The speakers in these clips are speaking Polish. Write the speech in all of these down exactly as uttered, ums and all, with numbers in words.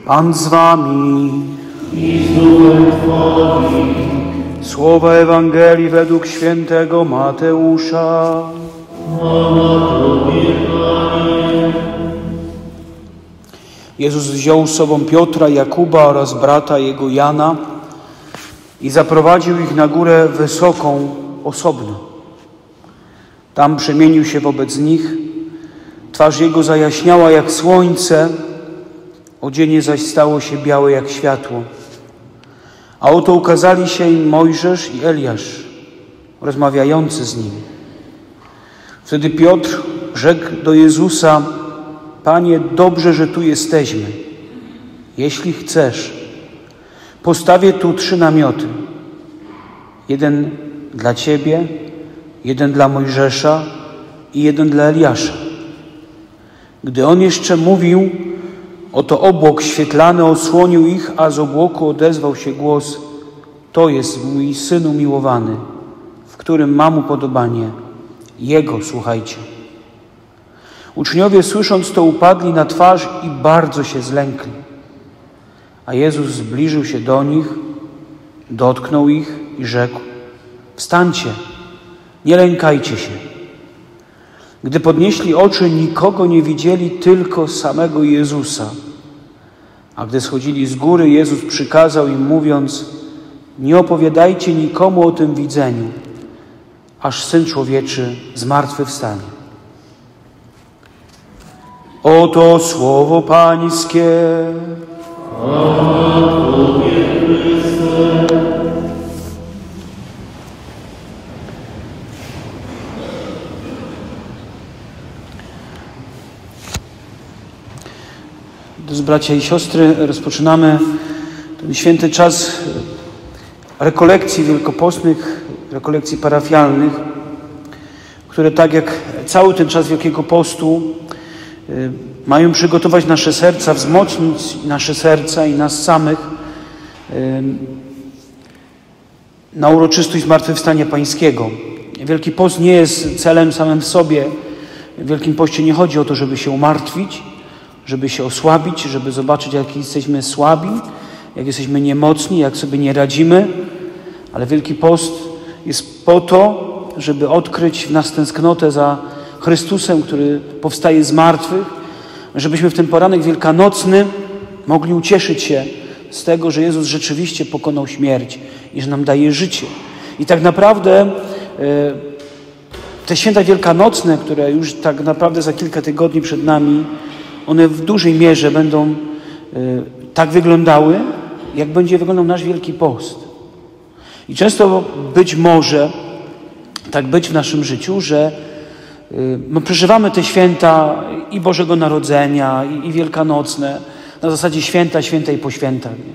Pan z wami. I z duchem Twoim. Słowa Ewangelii według świętego Mateusza. Jezus wziął z sobą Piotra, Jakuba oraz brata jego Jana i zaprowadził ich na górę wysoką, osobno. Tam przemienił się wobec nich, twarz jego zajaśniała jak słońce, odzienie zaś stało się białe jak światło. A oto ukazali się im Mojżesz i Eliasz, rozmawiający z nim. Wtedy Piotr rzekł do Jezusa: Panie, dobrze, że tu jesteśmy. Jeśli chcesz, postawię tu trzy namioty. Jeden dla Ciebie, jeden dla Mojżesza i jeden dla Eliasza. Gdy on jeszcze mówił, oto obłok świetlany osłonił ich, a z obłoku odezwał się głos: To jest mój Syn umiłowany, w którym mam upodobanie. Jego słuchajcie. Uczniowie, słysząc to, upadli na twarz i bardzo się zlękli. A Jezus zbliżył się do nich, dotknął ich i rzekł: Wstańcie, nie lękajcie się. Gdy podnieśli oczy, nikogo nie widzieli, tylko samego Jezusa. A gdy schodzili z góry, Jezus przykazał im, mówiąc: Nie opowiadajcie nikomu o tym widzeniu, aż Syn Człowieczy zmartwychwstanie. Oto słowo Pańskie. Drodzy bracia i siostry, rozpoczynamy ten święty czas rekolekcji wielkopostnych, rekolekcji parafialnych, które tak jak cały ten czas Wielkiego Postu mają przygotować nasze serca, wzmocnić nasze serca i nas samych na uroczystość Zmartwychwstania Pańskiego. Wielki Post nie jest celem samym w sobie. W Wielkim Poście nie chodzi o to, żeby się umartwić, żeby się osłabić, żeby zobaczyć, jak jesteśmy słabi, jak jesteśmy niemocni, jak sobie nie radzimy. Ale Wielki Post jest po to, żeby odkryć w nas tęsknotę za Chrystusem, który powstaje z martwych, żebyśmy w ten poranek wielkanocny mogli ucieszyć się z tego, że Jezus rzeczywiście pokonał śmierć i że nam daje życie. I tak naprawdę te święta wielkanocne, które już tak naprawdę za kilka tygodni przed nami, one w dużej mierze będą tak wyglądały, jak będzie wyglądał nasz Wielki Post. I często być może tak być w naszym życiu, że my przeżywamy te święta i Bożego Narodzenia, i, i wielkanocne, na zasadzie święta, święta i po świętach. Nie?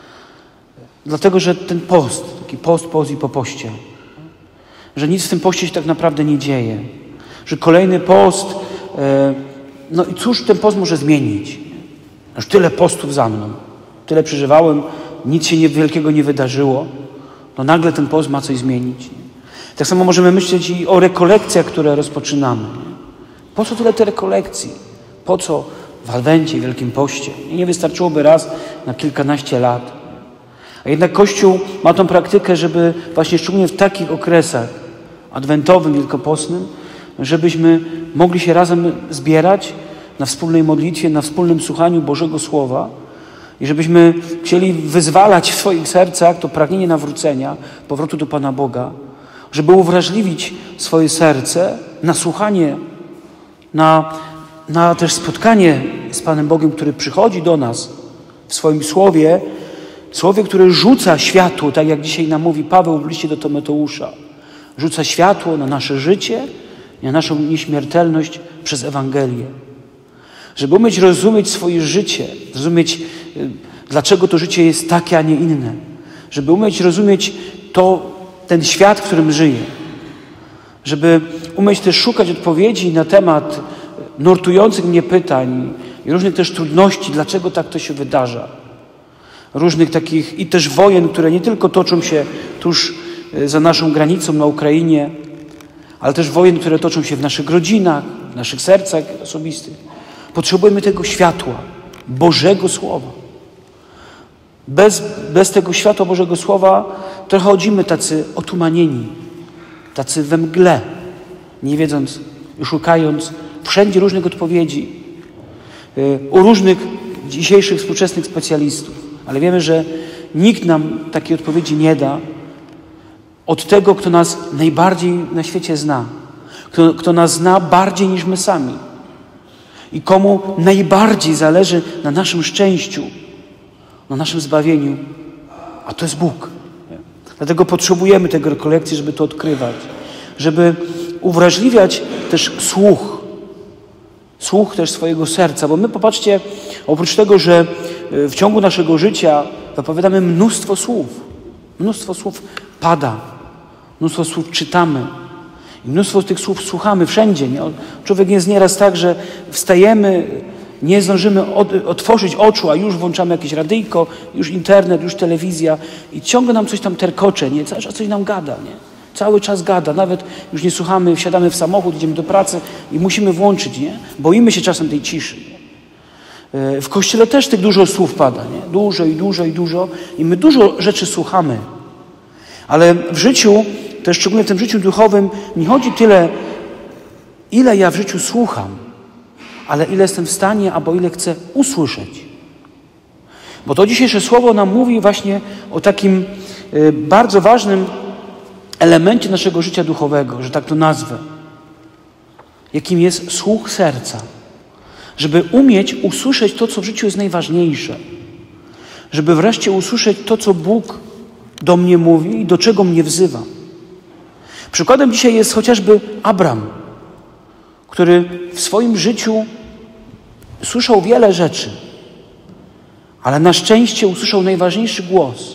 Dlatego, że ten post, taki post, post i po poście, że nic w tym poście się tak naprawdę nie dzieje. Że kolejny post, e, no i cóż ten post może zmienić? Już tyle postów za mną, tyle przeżywałem, nic się nie, wielkiego nie wydarzyło. No nagle ten post ma coś zmienić. Nie? Tak samo możemy myśleć i o rekolekcjach, które rozpoczynamy. Nie? Po co tyle te rekolekcji? Po co w Adwencie, Wielkim Poście? Nie wystarczyłoby raz na kilkanaście lat. A jednak Kościół ma tą praktykę, żeby właśnie szczególnie w takich okresach adwentowym, wielkopostnym, żebyśmy mogli się razem zbierać na wspólnej modlitwie, na wspólnym słuchaniu Bożego Słowa i żebyśmy chcieli wyzwalać w swoich sercach to pragnienie nawrócenia, powrotu do Pana Boga, żeby uwrażliwić swoje serce na słuchanie, na, na też spotkanie z Panem Bogiem, który przychodzi do nas w swoim Słowie, Słowie, które rzuca światło, tak jak dzisiaj nam mówi Paweł w liście do Tymoteusza. Rzuca światło na nasze życie i na naszą nieśmiertelność przez Ewangelię. Żeby umieć rozumieć swoje życie, rozumieć, dlaczego to życie jest takie, a nie inne. Żeby umieć rozumieć to, ten świat, w którym żyję. Żeby umieć też szukać odpowiedzi na temat nurtujących mnie pytań i różnych też trudności, dlaczego tak to się wydarza. Różnych takich i też wojen, które nie tylko toczą się tuż za naszą granicą na Ukrainie, ale też wojen, które toczą się w naszych rodzinach, w naszych sercach osobistych. Potrzebujemy tego światła, Bożego Słowa. Bez, bez tego światła Bożego Słowa trochę chodzimy tacy otumanieni, tacy we mgle, nie wiedząc, szukając wszędzie różnych odpowiedzi u różnych dzisiejszych współczesnych specjalistów. Ale wiemy, że nikt nam takiej odpowiedzi nie da od tego, kto nas najbardziej na świecie zna. Kto, kto nas zna bardziej niż my sami. I komu najbardziej zależy na naszym szczęściu, na naszym zbawieniu. A to jest Bóg. Dlatego potrzebujemy tego rekolekcji, żeby to odkrywać. Żeby uwrażliwiać też słuch. Słuch też swojego serca. Bo my, popatrzcie, oprócz tego, że w ciągu naszego życia wypowiadamy mnóstwo słów. Mnóstwo słów pada. Mnóstwo słów czytamy. I mnóstwo tych słów słuchamy wszędzie. Nie? Człowiek jest nieraz tak, że wstajemy, nie zdążymy od, otworzyć oczu, a już włączamy jakieś radyjko, już internet, już telewizja i ciągle nam coś tam terkocze, nie? Cały czas coś nam gada, nie? Cały czas gada, nawet już nie słuchamy, wsiadamy w samochód, idziemy do pracy i musimy włączyć, nie? Boimy się czasem tej ciszy. Nie? W Kościele też tych dużo słów pada, nie? Dużo i dużo i dużo i my dużo rzeczy słuchamy. Ale w życiu, też szczególnie w tym życiu duchowym, nie chodzi tyle, ile ja w życiu słucham, ale ile jestem w stanie, albo ile chcę usłyszeć. Bo to dzisiejsze słowo nam mówi właśnie o takim y, bardzo ważnym elemencie naszego życia duchowego, że tak to nazwę, jakim jest słuch serca. Żeby umieć usłyszeć to, co w życiu jest najważniejsze. Żeby wreszcie usłyszeć to, co Bóg do mnie mówi i do czego mnie wzywa. Przykładem dzisiaj jest chociażby Abram, który w swoim życiu słyszał wiele rzeczy, ale na szczęście usłyszał najważniejszy głos.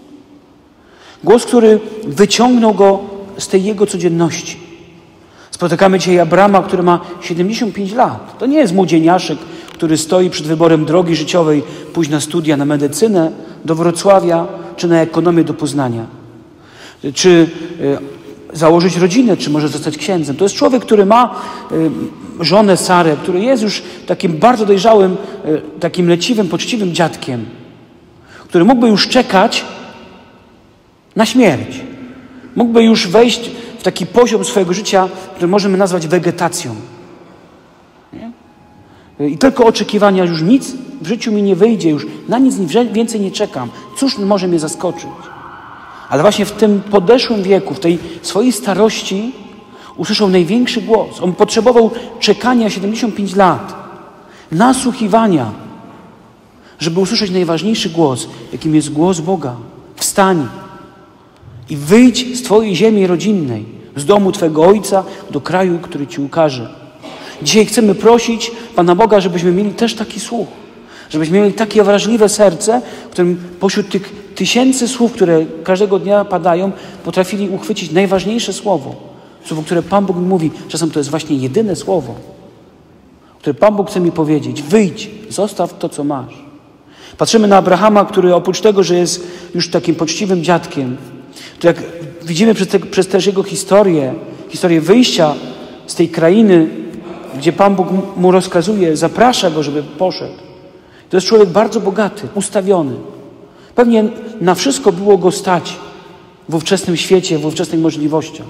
Głos, który wyciągnął go z tej jego codzienności. Spotykamy dzisiaj Abrama, który ma siedemdziesiąt pięć lat. To nie jest młodzieniaszek, który stoi przed wyborem drogi życiowej, pójść na studia, na medycynę do Wrocławia, czy na ekonomię do Poznania. Czy założyć rodzinę, czy może zostać księdzem. To jest człowiek, który ma y, żonę Sarę, który jest już takim bardzo dojrzałym, y, takim leciwym, poczciwym dziadkiem, który mógłby już czekać na śmierć. Mógłby już wejść w taki poziom swojego życia, który możemy nazwać wegetacją. Nie? I tylko oczekiwania, już nic w życiu mi nie wyjdzie, już na nic więcej nie czekam. Cóż może mnie zaskoczyć? Ale właśnie w tym podeszłym wieku, w tej swojej starości usłyszał największy głos. On potrzebował czekania siedemdziesiąt pięć lat, nasłuchiwania, żeby usłyszeć najważniejszy głos, jakim jest głos Boga. Wstań i wyjdź z twojej ziemi rodzinnej, z domu twego ojca do kraju, który ci ukaże. Dzisiaj chcemy prosić Pana Boga, żebyśmy mieli też taki słuch. Żebyśmy mieli takie wrażliwe serce, w którym pośród tych tysięcy słów, które każdego dnia padają, potrafili uchwycić najważniejsze słowo. Słowo, które Pan Bóg mi mówi. Czasem to jest właśnie jedyne słowo, które Pan Bóg chce mi powiedzieć. Wyjdź, zostaw to, co masz. Patrzymy na Abrahama, który oprócz tego, że jest już takim poczciwym dziadkiem, to jak widzimy przez, te, przez też jego historię, historię wyjścia z tej krainy, gdzie Pan Bóg mu rozkazuje, zaprasza go, żeby poszedł. To jest człowiek bardzo bogaty, ustawiony. Pewnie na wszystko było go stać w ówczesnym świecie, w ówczesnych możliwościach.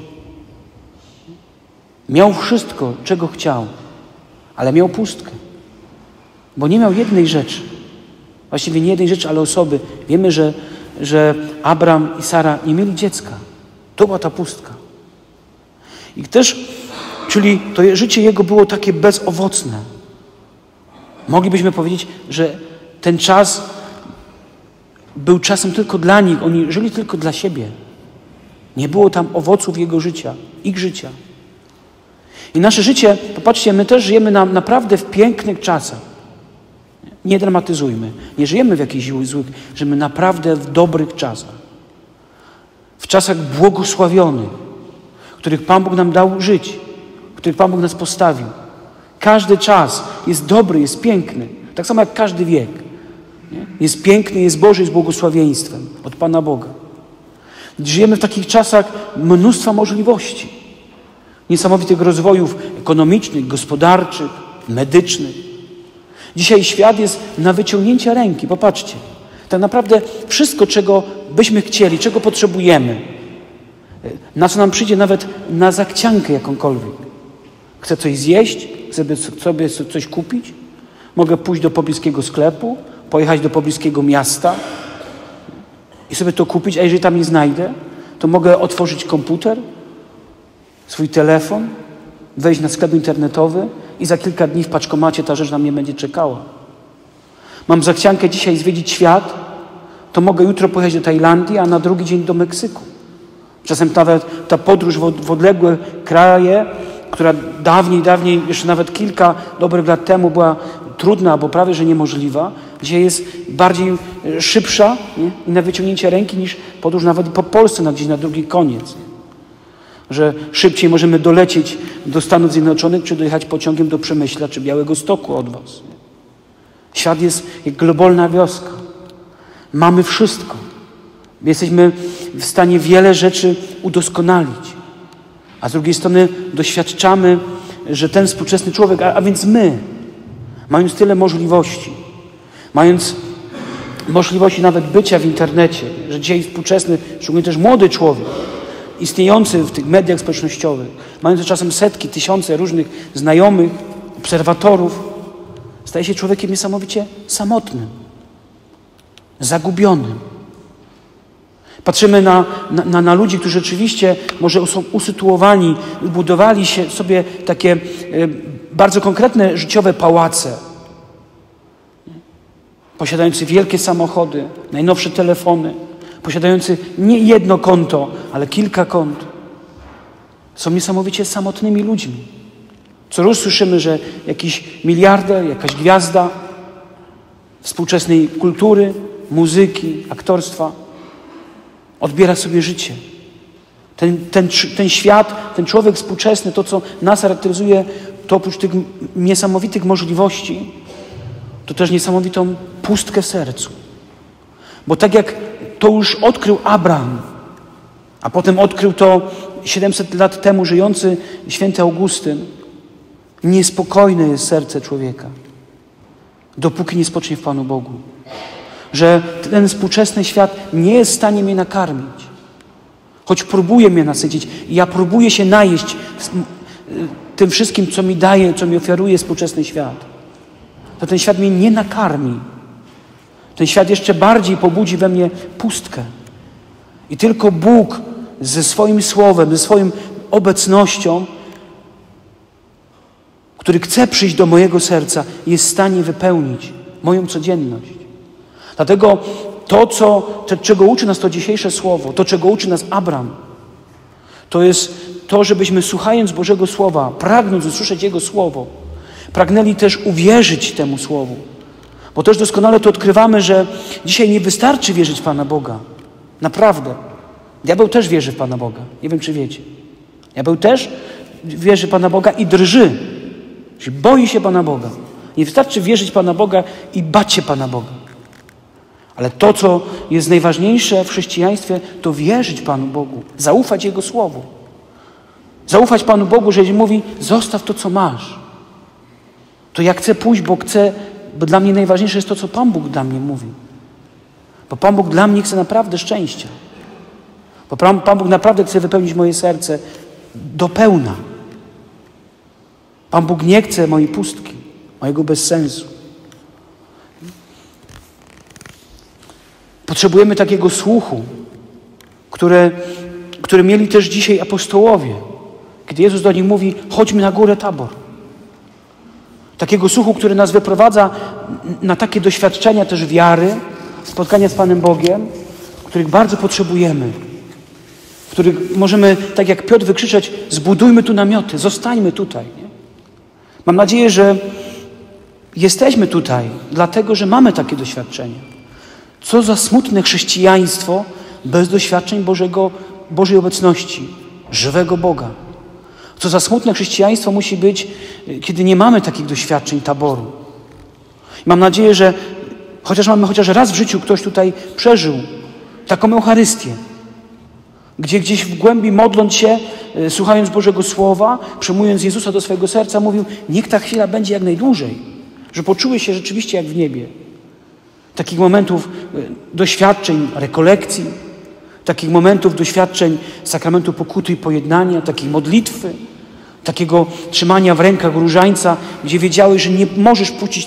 Miał wszystko, czego chciał, ale miał pustkę. Bo nie miał jednej rzeczy. Właściwie nie jednej rzeczy, ale osoby. Wiemy, że, że Abram i Sara nie mieli dziecka. To była ta pustka. I też, czyli to życie jego było takie bezowocne. Moglibyśmy powiedzieć, że ten czas był czasem tylko dla nich. Oni żyli tylko dla siebie. Nie było tam owoców jego życia, ich życia. I nasze życie, popatrzcie, my też żyjemy na, naprawdę w pięknych czasach. Nie dramatyzujmy. Nie żyjemy w jakichś złych, żyjemy naprawdę w dobrych czasach. W czasach błogosławionych, w których Pan Bóg nam dał żyć, w których Pan Bóg nas postawił. Każdy czas jest dobry, jest piękny. Tak samo jak każdy wiek. Nie? Jest piękny, jest Boży, jest błogosławieństwem od Pana Boga. Żyjemy w takich czasach mnóstwa możliwości. Niesamowitych rozwojów ekonomicznych, gospodarczych, medycznych. Dzisiaj świat jest na wyciągnięcie ręki. Popatrzcie. Tak naprawdę wszystko, czego byśmy chcieli, czego potrzebujemy, na co nam przyjdzie nawet na zachciankę jakąkolwiek. Chcę coś zjeść, chcę sobie coś kupić, mogę pójść do pobliskiego sklepu, pojechać do pobliskiego miasta i sobie to kupić, a jeżeli tam nie znajdę, to mogę otworzyć komputer, swój telefon, wejść na sklep internetowy i za kilka dni w paczkomacie ta rzecz na mnie będzie czekała. Mam zachciankę dzisiaj zwiedzić świat, to mogę jutro pojechać do Tajlandii, a na drugi dzień do Meksyku. Czasem nawet ta podróż w odległe kraje, która dawniej, dawniej, jeszcze nawet kilka dobrych lat temu była trudna, albo prawie że niemożliwa, dzisiaj jest bardziej szybsza, nie? I na wyciągnięcie ręki niż podróż nawet po Polsce na gdzieś na drugi koniec. Nie? Że szybciej możemy dolecieć do Stanów Zjednoczonych, czy dojechać pociągiem do Przemyśla, czy Białegostoku od was. Nie? Świat jest jak globalna wioska. Mamy wszystko. Jesteśmy w stanie wiele rzeczy udoskonalić. A z drugiej strony doświadczamy, że ten współczesny człowiek, a, a więc my, mając tyle możliwości, mając możliwości nawet bycia w internecie, że dzisiaj współczesny, szczególnie też młody człowiek, istniejący w tych mediach społecznościowych, mając czasem setki, tysiące różnych znajomych, obserwatorów, staje się człowiekiem niesamowicie samotnym, zagubionym. Patrzymy na, na, na ludzi, którzy rzeczywiście może są usytuowani, budowali się sobie takie e, bardzo konkretne życiowe pałace, posiadający wielkie samochody, najnowsze telefony, posiadający nie jedno konto, ale kilka kont. Są niesamowicie samotnymi ludźmi. Co rusz słyszymy, że jakiś miliarder, jakaś gwiazda współczesnej kultury, muzyki, aktorstwa odbiera sobie życie. Ten, ten, ten świat, ten człowiek współczesny, to co nas charakteryzuje, to oprócz tych niesamowitych możliwości, to też niesamowitą pustkę w sercu. Bo tak jak to już odkrył Abraham, a potem odkrył to siedemset lat temu żyjący święty Augustyn, niespokojne jest serce człowieka, dopóki nie spocznie w Panu Bogu. Że ten współczesny świat nie jest w stanie mnie nakarmić. Choć próbuje mnie nasycić i ja próbuję się najeść tym wszystkim, co mi daje, co mi ofiaruje współczesny świat. To ten świat mnie nie nakarmi. Ten świat jeszcze bardziej pobudzi we mnie pustkę. I tylko Bóg ze swoim słowem, ze swoją obecnością, który chce przyjść do mojego serca, jest w stanie wypełnić moją codzienność. Dlatego to, co, to, czego uczy nas to dzisiejsze słowo, to, czego uczy nas Abraham, to jest to, żebyśmy słuchając Bożego Słowa, pragnąc usłyszeć Jego Słowo, pragnęli też uwierzyć temu Słowu. Bo też doskonale to odkrywamy, że dzisiaj nie wystarczy wierzyć w Pana Boga. Naprawdę. Diabeł też wierzy w Pana Boga. Nie wiem, czy wiecie. Diabeł też wierzy w Pana Boga i drży. Czyli boi się Pana Boga. Nie wystarczy wierzyć w Pana Boga i bać się Pana Boga. Ale to, co jest najważniejsze w chrześcijaństwie, to wierzyć Panu Bogu, zaufać Jego Słowu. Zaufać Panu Bogu, że jeśli mówi, zostaw to, co masz. To ja chcę pójść, bo chcę, bo dla mnie najważniejsze jest to, co Pan Bóg dla mnie mówi. Bo Pan Bóg dla mnie chce naprawdę szczęścia. Bo Pan, Pan Bóg naprawdę chce wypełnić moje serce do pełna. Pan Bóg nie chce mojej pustki, mojego bezsensu. Potrzebujemy takiego słuchu, które, które mieli też dzisiaj apostołowie. Kiedy Jezus do nich mówi, chodźmy na górę Tabor. Takiego słuchu, który nas wyprowadza na takie doświadczenia też wiary, spotkania z Panem Bogiem, których bardzo potrzebujemy. W których możemy, tak jak Piotr, wykrzyczeć, zbudujmy tu namioty, zostańmy tutaj. Nie? Mam nadzieję, że jesteśmy tutaj, dlatego, że mamy takie doświadczenia. Co za smutne chrześcijaństwo bez doświadczeń Bożego, Bożej obecności, żywego Boga. Co za smutne chrześcijaństwo musi być, kiedy nie mamy takich doświadczeń Taboru. I mam nadzieję, że chociaż mamy chociaż raz w życiu ktoś tutaj przeżył taką Eucharystię, gdzie gdzieś w głębi modląc się, słuchając Bożego Słowa, przyjmując Jezusa do swojego serca, mówił, niech ta chwila będzie jak najdłużej, że poczuły się rzeczywiście jak w niebie. Takich momentów doświadczeń rekolekcji, takich momentów doświadczeń sakramentu pokuty i pojednania, takiej modlitwy, takiego trzymania w rękach różańca, gdzie wiedziałeś, że nie możesz puścić,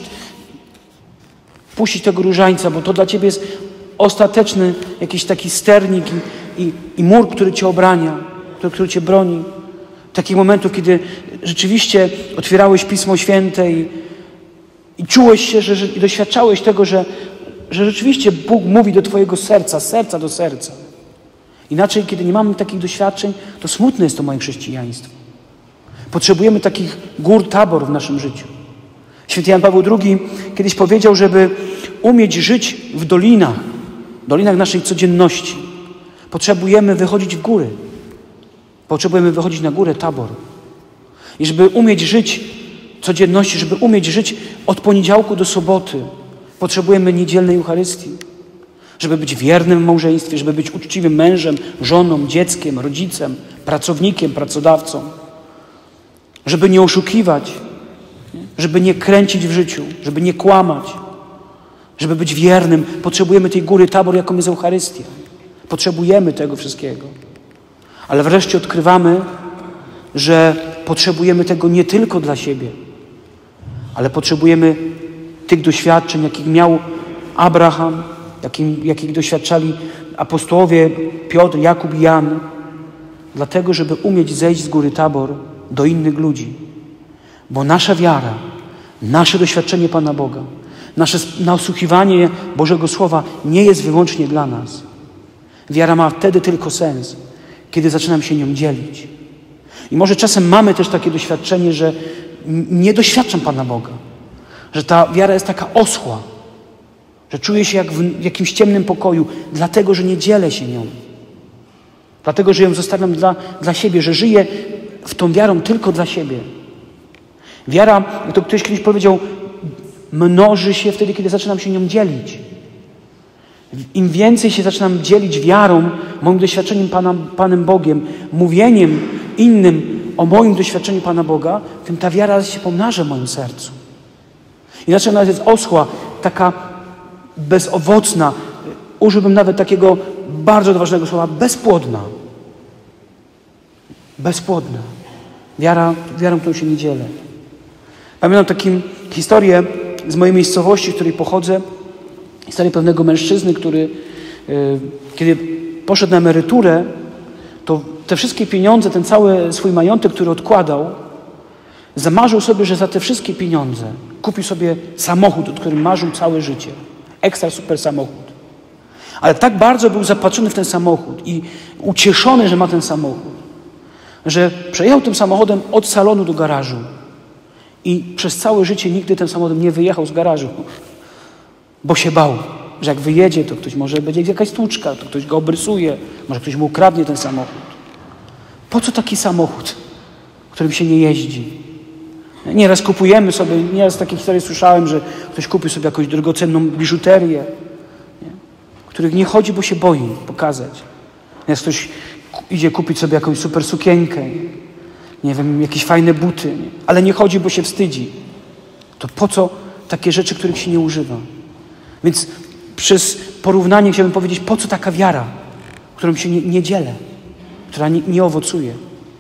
puścić tego różańca, bo to dla Ciebie jest ostateczny jakiś taki sternik i, i, i mur, który Cię obrania, który, który Cię broni. Takich momentów, kiedy rzeczywiście otwierałeś Pismo Święte i, i czułeś się, że, że i doświadczałeś tego, że, że rzeczywiście Bóg mówi do Twojego serca, z serca do serca. Inaczej, kiedy nie mamy takich doświadczeń, to smutne jest to moje chrześcijaństwo. Potrzebujemy takich gór Tabor w naszym życiu. Święty Jan Paweł drugi kiedyś powiedział, żeby umieć żyć w dolinach, dolinach naszej codzienności, potrzebujemy wychodzić w góry. Potrzebujemy wychodzić na górę Tabor. I żeby umieć żyć w codzienności, żeby umieć żyć od poniedziałku do soboty, potrzebujemy niedzielnej Eucharystii. Żeby być wiernym w małżeństwie, żeby być uczciwym mężem, żoną, dzieckiem, rodzicem, pracownikiem, pracodawcą. Żeby nie oszukiwać, żeby nie kręcić w życiu, żeby nie kłamać, żeby być wiernym. Potrzebujemy tej góry Tabor, jaką jest Eucharystia. Potrzebujemy tego wszystkiego. Ale wreszcie odkrywamy, że potrzebujemy tego nie tylko dla siebie, ale potrzebujemy tych doświadczeń, jakich miał Abraham, jakich, jakich doświadczali apostołowie Piotr, Jakub i Jan, dlatego, żeby umieć zejść z góry Tabor do innych ludzi. Bo nasza wiara, nasze doświadczenie Pana Boga, nasze nasłuchiwanie Bożego Słowa nie jest wyłącznie dla nas. Wiara ma wtedy tylko sens, kiedy zaczynam się nią dzielić. I może czasem mamy też takie doświadczenie, że nie doświadczam Pana Boga, że ta wiara jest taka oschła, że czuję się jak w jakimś ciemnym pokoju, dlatego, że nie dzielę się nią. Dlatego, że ją zostawiam dla, dla siebie, że żyję w tą wiarą tylko dla siebie. Wiara, jak to ktoś kiedyś powiedział, mnoży się wtedy, kiedy zaczynam się nią dzielić. Im więcej się zaczynam dzielić wiarą, moim doświadczeniem Pana, Panem Bogiem, mówieniem innym o moim doświadczeniu Pana Boga, tym ta wiara się pomnaża w moim sercu. Inaczej ona jest oschła, taka bezowocna, użyłbym nawet takiego bardzo odważnego słowa, bezpłodna. Bezpłodna. Wiara, wiarą, którą się nie dzielę. Pamiętam taką historię z mojej miejscowości, z której pochodzę. Historię pewnego mężczyzny, który yy, kiedy poszedł na emeryturę, to te wszystkie pieniądze, ten cały swój majątek, który odkładał, zamarzył sobie, że za te wszystkie pieniądze kupił sobie samochód, o którym marzył całe życie. Ekstra super samochód. Ale tak bardzo był zapatrzony w ten samochód i ucieszony, że ma ten samochód, że przejechał tym samochodem od salonu do garażu i przez całe życie nigdy tym samochodem nie wyjechał z garażu, bo się bał, że jak wyjedzie, to ktoś może będzie jakaś stłuczka, to ktoś go obrysuje, może ktoś mu ukradnie ten samochód. Po co taki samochód, którym się nie jeździ? Nieraz kupujemy sobie, nieraz takie historie słyszałem, że ktoś kupił sobie jakąś drogocenną biżuterię, nie? Których nie chodzi, bo się boi pokazać. Nieraz ktoś idzie kupić sobie jakąś super sukienkę, nie wiem, jakieś fajne buty, nie? Ale nie chodzi, bo się wstydzi. To po co takie rzeczy, których się nie używa? Więc przez porównanie chciałbym powiedzieć, po co taka wiara, którą się nie, nie dzielę, która nie, nie owocuje.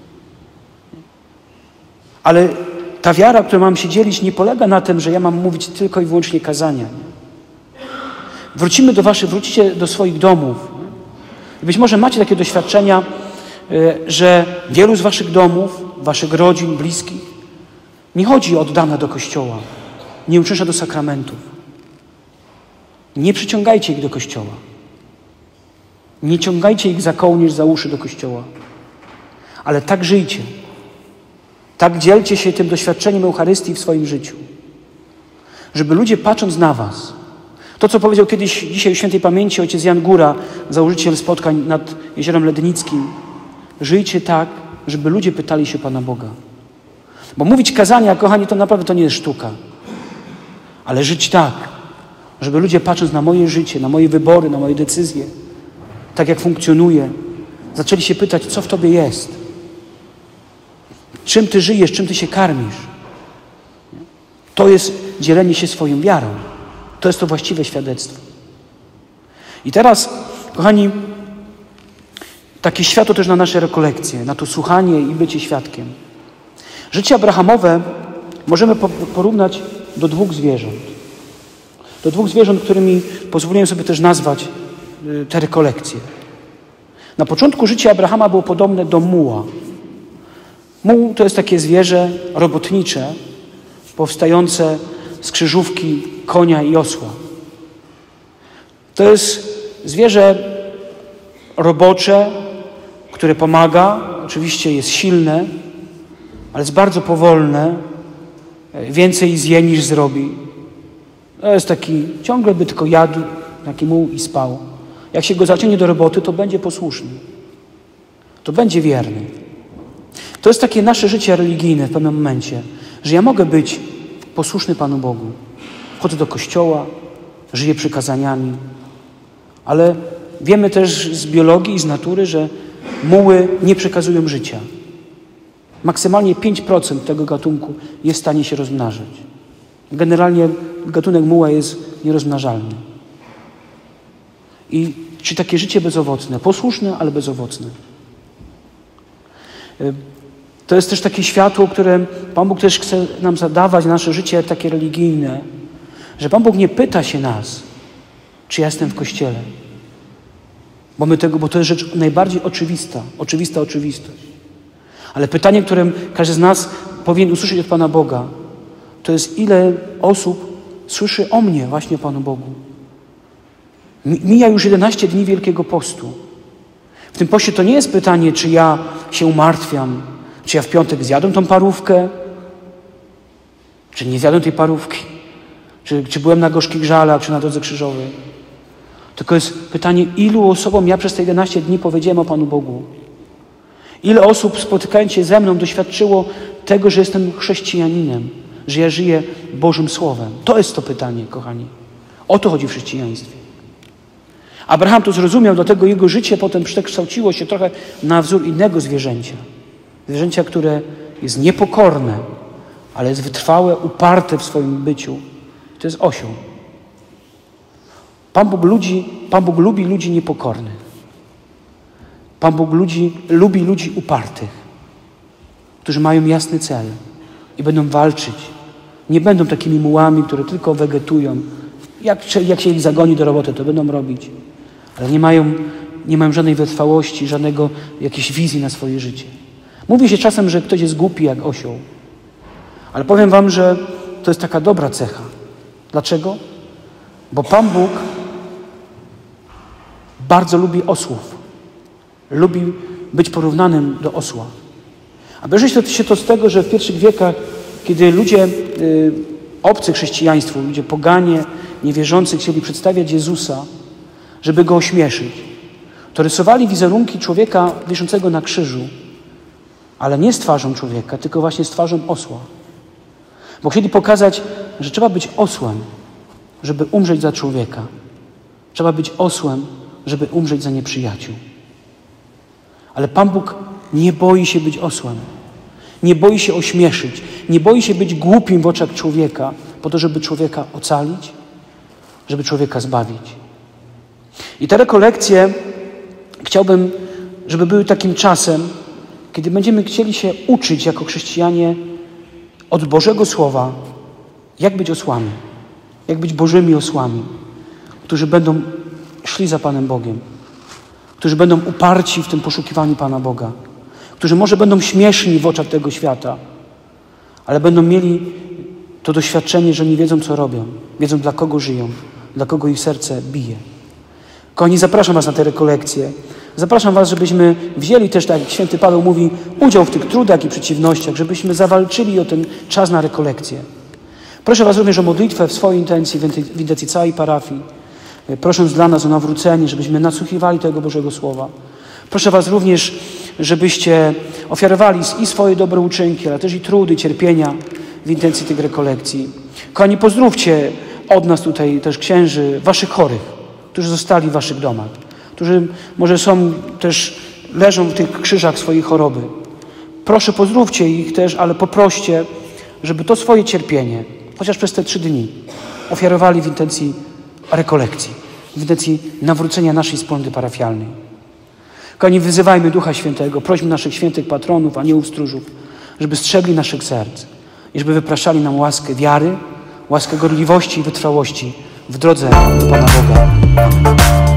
Ale ta wiara, którą mam się dzielić, nie polega na tym, że ja mam mówić tylko i wyłącznie kazania. Wrócimy do waszych, wrócicie do swoich domów. Być może macie takie doświadczenia, że wielu z waszych domów, waszych rodzin, bliskich nie chodzi od dawna do kościoła, nie uczęszcza do sakramentów. Nie przyciągajcie ich do kościoła. Nie ciągajcie ich za kołnierz, za uszy do kościoła. Ale tak żyjcie. Tak dzielcie się tym doświadczeniem Eucharystii w swoim życiu. Żeby ludzie, patrząc na was, to co powiedział kiedyś, dzisiaj w świętej pamięci ojciec Jan Góra, założyciel spotkań nad Jeziorem Lednickim, żyjcie tak, żeby ludzie pytali się Pana Boga. Bo mówić kazania, kochani, to naprawdę to nie jest sztuka. Ale żyć tak, żeby ludzie, patrząc na moje życie, na moje wybory, na moje decyzje, tak jak funkcjonuje, zaczęli się pytać, co w tobie jest. Czym ty żyjesz, czym ty się karmisz. To jest dzielenie się swoją wiarą. To jest to właściwe świadectwo. I teraz, kochani, takie światło też na nasze rekolekcje, na to słuchanie i bycie świadkiem. Życie abrahamowe możemy porównać do dwóch zwierząt. Do dwóch zwierząt, którymi pozwoliłem sobie też nazwać te rekolekcje. Na początku życia Abrahama było podobne do muła. Muł to jest takie zwierzę robotnicze, powstające z krzyżówki konia i osła. To jest zwierzę robocze, które pomaga, oczywiście jest silne, ale jest bardzo powolne, więcej zje niż zrobi. To jest taki, ciągle by tylko jadł, taki muł i spał. Jak się go zaciągnie do roboty, to będzie posłuszny. To będzie wierny. To jest takie nasze życie religijne w pewnym momencie, że ja mogę być posłuszny Panu Bogu. Chodzę do kościoła, żyję przykazaniami, ale wiemy też z biologii i z natury, że muły nie przekazują życia. Maksymalnie pięć procent tego gatunku jest w stanie się rozmnażać. Generalnie gatunek muła jest nierozmnażalny. I czy takie życie bezowocne, posłuszne, ale bezowocne. To jest też takie światło, które Pan Bóg też chce nam zadawać, nasze życie takie religijne, że Pan Bóg nie pyta się nas, czy ja jestem w kościele. Bo, my tego, bo to jest rzecz najbardziej oczywista, oczywista oczywistość. Ale pytanie, które każdy z nas powinien usłyszeć od Pana Boga, to jest ile osób słyszy o mnie, właśnie Panu Bogu. Mija już jedenaście dni Wielkiego Postu. W tym poście to nie jest pytanie, czy ja się umartwiam, czy ja w piątek zjadłem tą parówkę, czy nie zjadłem tej parówki, czy, czy byłem na gorzkich żalach, czy na drodze krzyżowej. Tylko jest pytanie, ilu osobom ja przez te jedenaście dni powiedziałem o Panu Bogu. Ile osób spotykając się ze mną doświadczyło tego, że jestem chrześcijaninem, że ja żyję Bożym Słowem. To jest to pytanie, kochani. O to chodzi w chrześcijaństwie. Abraham to zrozumiał, dlatego jego życie potem przekształciło się trochę na wzór innego zwierzęcia. Zwierzęcia, które jest niepokorne, ale jest wytrwałe, uparte w swoim byciu. To jest osioł. Pan Bóg, ludzi, Pan Bóg lubi ludzi niepokornych. Pan Bóg ludzi, lubi ludzi upartych, którzy mają jasny cel i będą walczyć. Nie będą takimi mułami, które tylko wegetują. Jak, jak się ich zagoni do roboty, to będą robić. Ale nie mają, nie mają żadnej wytrwałości, żadnego jakiejś wizji na swoje życie. Mówi się czasem, że ktoś jest głupi jak osioł. Ale powiem wam, że to jest taka dobra cecha. Dlaczego? Bo Pan Bóg bardzo lubi osłów. Lubi być porównanym do osła. A bierze się to z tego, że w pierwszych wiekach, kiedy ludzie y, obcy chrześcijaństwu, ludzie poganie, niewierzący chcieli przedstawiać Jezusa, żeby Go ośmieszyć, to rysowali wizerunki człowieka wiszącego na krzyżu, ale nie z twarzą człowieka, tylko właśnie z twarzą osła. Bo chcieli pokazać, że trzeba być osłem, żeby umrzeć za człowieka. Trzeba być osłem, żeby umrzeć za nieprzyjaciół. Ale Pan Bóg nie boi się być osłem. Nie boi się ośmieszyć. Nie boi się być głupim w oczach człowieka po to, żeby człowieka ocalić, żeby człowieka zbawić. I te rekolekcje chciałbym, żeby były takim czasem, kiedy będziemy chcieli się uczyć jako chrześcijanie od Bożego Słowa, jak być osłami, jak być Bożymi osłami, którzy będą szli za Panem Bogiem, którzy będą uparci w tym poszukiwaniu Pana Boga, którzy może będą śmieszni w oczach tego świata, ale będą mieli to doświadczenie, że nie wiedzą, co robią, wiedzą, dla kogo żyją, dla kogo ich serce bije. Kochani, zapraszam was na te rekolekcje. Zapraszam was, żebyśmy wzięli też, tak jak święty Paweł mówi, udział w tych trudach i przeciwnościach, żebyśmy zawalczyli o ten czas na rekolekcje. Proszę was również o modlitwę w swojej intencji, w intencji całej parafii, prosząc dla nas o nawrócenie, żebyśmy nasłuchiwali tego Bożego Słowa. Proszę was również, żebyście ofiarowali i swoje dobre uczynki, ale też i trudy, cierpienia w intencji tych rekolekcji. Kochani, pozdrówcie od nas tutaj też księży, waszych chorych, którzy zostali w waszych domach, którzy może są też, leżą w tych krzyżach swojej choroby. Proszę, pozdrówcie ich też, ale poproście, żeby to swoje cierpienie, chociaż przez te trzy dni, ofiarowali w intencji rekolekcji, w intencji nawrócenia naszej wspólnoty parafialnej. Kochani, wyzywajmy Ducha Świętego, prośmy naszych świętych patronów, aniołów stróżów, żeby strzegli naszych serc i żeby wypraszali nam łaskę wiary, łaskę gorliwości i wytrwałości w drodze do Pana Boga. Amen.